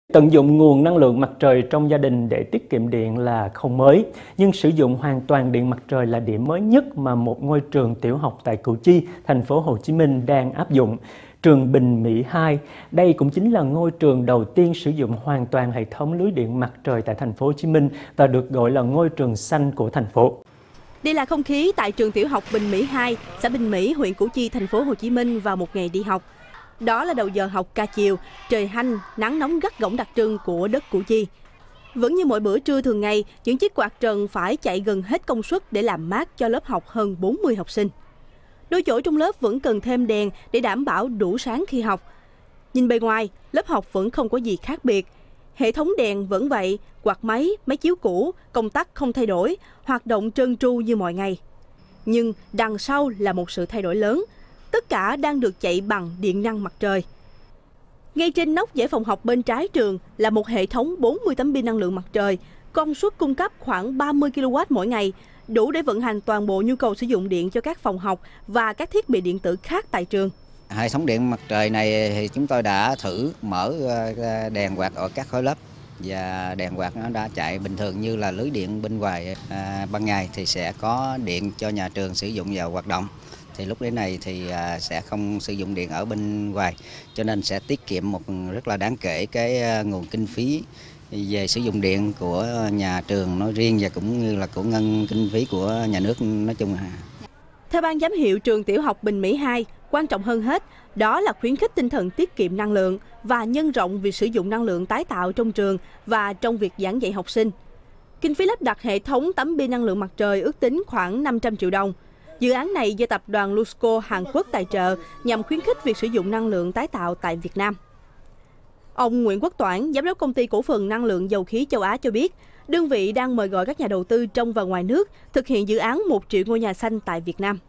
Tận dụng nguồn năng lượng mặt trời trong gia đình để tiết kiệm điện là không mới, nhưng sử dụng hoàn toàn điện mặt trời là điểm mới nhất mà một ngôi trường tiểu học tại Củ Chi, thành phố Hồ Chí Minh đang áp dụng. Trường Bình Mỹ 2, đây cũng chính là ngôi trường đầu tiên sử dụng hoàn toàn hệ thống lưới điện mặt trời tại thành phố Hồ Chí Minh và được gọi là ngôi trường xanh của thành phố. Đây là không khí tại trường tiểu học Bình Mỹ 2, xã Bình Mỹ, huyện Củ Chi, thành phố Hồ Chí Minh vào một ngày đi học. Đó là đầu giờ học ca chiều, trời hanh, nắng nóng gắt gỏng đặc trưng của đất Củ Chi. Vẫn như mỗi bữa trưa thường ngày, những chiếc quạt trần phải chạy gần hết công suất để làm mát cho lớp học hơn 40 học sinh. Đôi chỗ trong lớp vẫn cần thêm đèn để đảm bảo đủ sáng khi học. Nhìn bề ngoài, lớp học vẫn không có gì khác biệt. Hệ thống đèn vẫn vậy, quạt máy, máy chiếu cũ, công tắc không thay đổi, hoạt động trơn tru như mọi ngày. Nhưng đằng sau là một sự thay đổi lớn. Tất cả đang được chạy bằng điện năng mặt trời. Ngay trên nóc dãy phòng học bên trái trường là một hệ thống 40 tấm pin năng lượng mặt trời, công suất cung cấp khoảng 30 kW mỗi ngày, đủ để vận hành toàn bộ nhu cầu sử dụng điện cho các phòng học và các thiết bị điện tử khác tại trường. Hệ thống điện mặt trời này thì chúng tôi đã thử mở đèn quạt ở các khối lớp và đèn quạt nó đã chạy bình thường như là lưới điện bên ngoài. Ban ngày thì sẽ có điện cho nhà trường sử dụng vào hoạt động. Thì lúc đến này thì sẽ không sử dụng điện ở bên ngoài, cho nên sẽ tiết kiệm một rất là đáng kể cái nguồn kinh phí về sử dụng điện của nhà trường nói riêng và cũng như là của ngân kinh phí của nhà nước nói chung. Theo ban giám hiệu trường tiểu học Bình Mỹ 2, quan trọng hơn hết đó là khuyến khích tinh thần tiết kiệm năng lượng và nhân rộng việc sử dụng năng lượng tái tạo trong trường và trong việc giảng dạy học sinh. Kinh phí lắp đặt hệ thống tấm pin năng lượng mặt trời ước tính khoảng 500 triệu đồng. Dự án này do tập đoàn Lusco Hàn Quốc tài trợ nhằm khuyến khích việc sử dụng năng lượng tái tạo tại Việt Nam. Ông Nguyễn Quốc Toản, giám đốc công ty cổ phần năng lượng dầu khí châu Á cho biết, đơn vị đang mời gọi các nhà đầu tư trong và ngoài nước thực hiện dự án 1 triệu ngôi nhà xanh tại Việt Nam.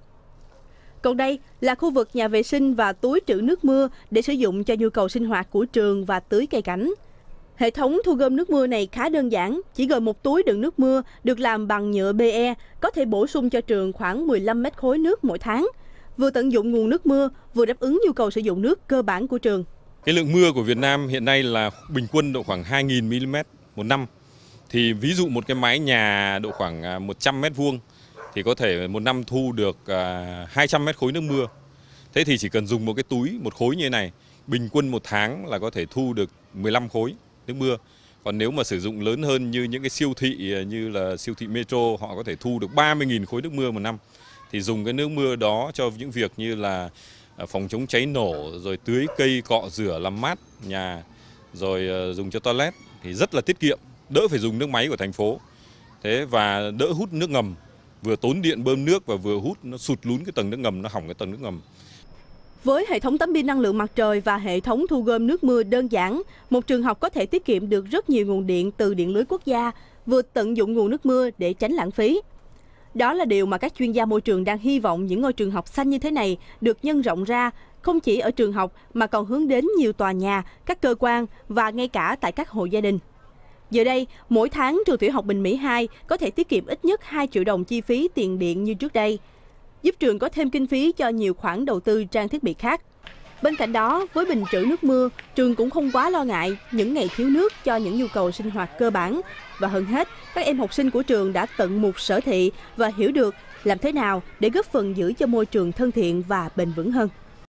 Còn đây là khu vực nhà vệ sinh và túi trữ nước mưa để sử dụng cho nhu cầu sinh hoạt của trường và tưới cây cảnh. Hệ thống thu gom nước mưa này khá đơn giản, chỉ gồm một túi đựng nước mưa được làm bằng nhựa PE, có thể bổ sung cho trường khoảng 15 mét khối nước mỗi tháng, vừa tận dụng nguồn nước mưa, vừa đáp ứng nhu cầu sử dụng nước cơ bản của trường. Cái lượng mưa của Việt Nam hiện nay là bình quân độ khoảng 2.000 mm một năm. Thì ví dụ một cái mái nhà độ khoảng 100 mét vuông thì có thể một năm thu được 200 mét khối nước mưa. Thế thì chỉ cần dùng một cái túi, một khối như thế này, bình quân một tháng là có thể thu được 15 khối nước mưa. Còn nếu mà sử dụng lớn hơn như những cái siêu thị như là siêu thị Metro, họ có thể thu được 30.000 khối nước mưa một năm. Thì dùng cái nước mưa đó cho những việc như là phòng chống cháy nổ, rồi tưới cây, cọ rửa, làm mát nhà, rồi dùng cho toilet thì rất là tiết kiệm, đỡ phải dùng nước máy của thành phố. Thế và đỡ hút nước ngầm, vừa tốn điện bơm nước và vừa hút nó sụt lún cái tầng nước ngầm, nó hỏng cái tầng nước ngầm. Với hệ thống tấm pin năng lượng mặt trời và hệ thống thu gom nước mưa đơn giản, một trường học có thể tiết kiệm được rất nhiều nguồn điện từ điện lưới quốc gia, vừa tận dụng nguồn nước mưa để tránh lãng phí. Đó là điều mà các chuyên gia môi trường đang hy vọng những ngôi trường học xanh như thế này được nhân rộng ra, không chỉ ở trường học mà còn hướng đến nhiều tòa nhà, các cơ quan và ngay cả tại các hộ gia đình. Giờ đây, mỗi tháng trường tiểu học Bình Mỹ 2 có thể tiết kiệm ít nhất 2 triệu đồng chi phí tiền điện như trước đây, giúp trường có thêm kinh phí cho nhiều khoản đầu tư trang thiết bị khác. Bên cạnh đó, với bình trữ nước mưa, trường cũng không quá lo ngại những ngày thiếu nước cho những nhu cầu sinh hoạt cơ bản. Và hơn hết, các em học sinh của trường đã tận mục sở thị và hiểu được làm thế nào để góp phần giữ cho môi trường thân thiện và bền vững hơn.